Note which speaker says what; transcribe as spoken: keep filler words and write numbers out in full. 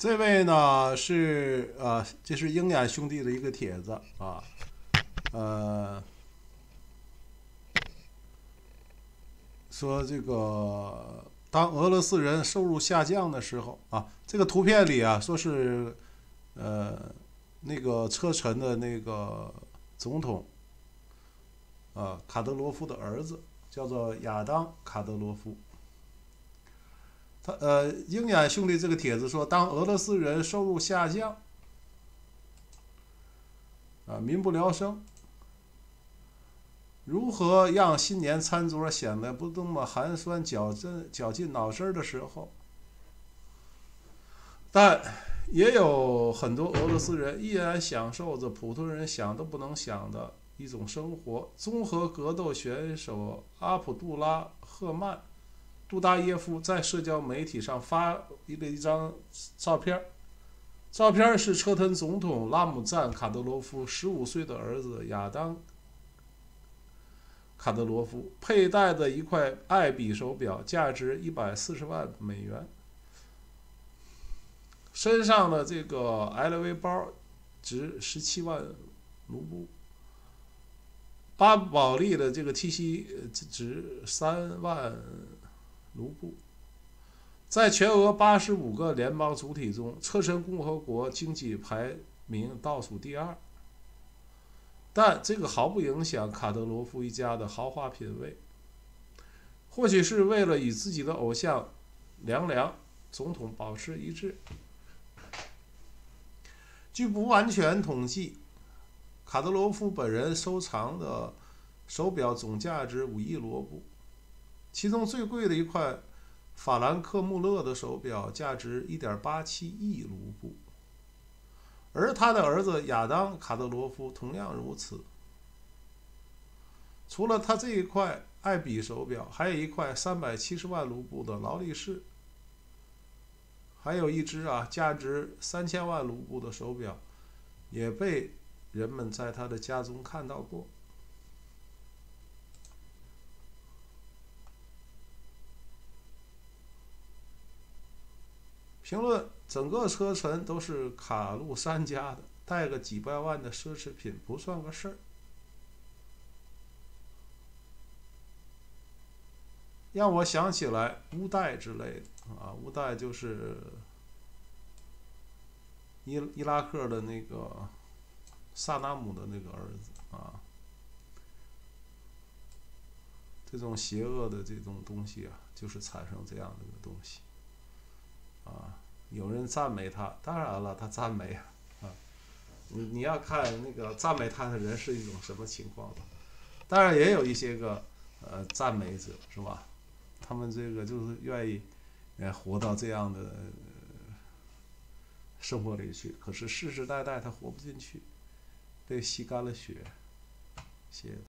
Speaker 1: 这位呢是呃，这是鹰眼兄弟的一个帖子啊，呃，说这个当俄罗斯人收入下降的时候啊，这个图片里啊说是呃那个车臣的那个总统啊卡德罗夫的儿子叫做亚当卡德罗夫。他呃，鹰眼兄弟这个帖子说，当俄罗斯人收入下降，啊，民不聊生，如何让新年餐桌显得不那么寒酸、绞尽绞尽脑汁的时候，但也有很多俄罗斯人依然享受着普通人想都不能想的一种生活。综合格斗选手阿卜杜拉·赫曼杜达耶夫在社交媒体上发了一张照片，照片是车臣总统拉姆赞·卡德罗夫十五岁的儿子亚当·卡德罗夫佩戴的一块爱彼手表，价值一百四十万美元，身上的这个 L V 包值十七万卢布，巴宝莉的这个 T 恤值三万卢布。在全俄八十五个联邦主体中，车臣共和国经济排名倒数第二，但这个毫不影响卡德罗夫一家的豪华品味。或许是为了与自己的偶像梁梁总统保持一致。据不完全统计，卡德罗夫本人收藏的手表总价值五亿罗布，其中最贵的一块法兰克穆勒的手表价值 一点八七亿卢布，而他的儿子亚当·卡德罗夫同样如此。除了他这一块爱彼手表，还有一块三百七十万卢布的劳力士，还有一只啊价值三千万卢布的手表，也被人们在他的家中看到过。评论：整个车臣都是卡路山家的，带个几百万的奢侈品不算个事儿。让我想起来乌代之类的啊，乌代就是伊伊拉克的那个萨达姆的那个儿子啊。这种邪恶的这种东西啊，就是产生这样的一个东西啊。有人赞美他，当然了，他赞美啊，你你要看那个赞美他的人是一种什么情况。当然也有一些个呃赞美者，是吧？他们这个就是愿意呃活到这样的、呃、生活里去，可是世世代代他活不进去，被吸干了血。谢谢。